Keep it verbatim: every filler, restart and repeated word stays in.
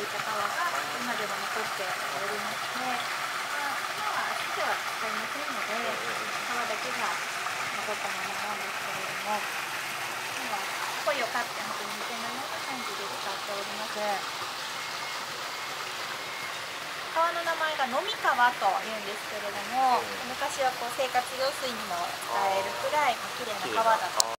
いた川が今でも残っておりまして、まあ、今は土は使いませんので川だけが残ったままなんですけれども、今は鯉を飼って本当に似てないような感じで使っております。川の名前が飲み川というんですけれども、昔はこう生活用水にも使えるくらい綺麗な川だと。